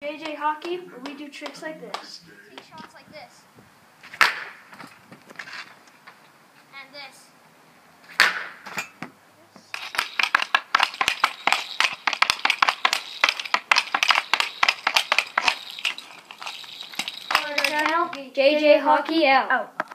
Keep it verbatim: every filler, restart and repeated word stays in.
J J Hockey, we do tricks like this. Take shots like this. And this. Channel, J J Hockey out.